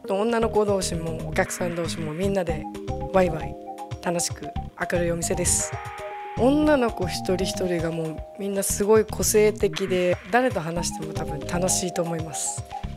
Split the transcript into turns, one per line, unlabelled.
女の子同士もお客さん同士もみんなでワイワイ楽しく明るいお店です。女の子一人一人がもうみんなすごい個性的で、誰と話しても多分楽しいと思います。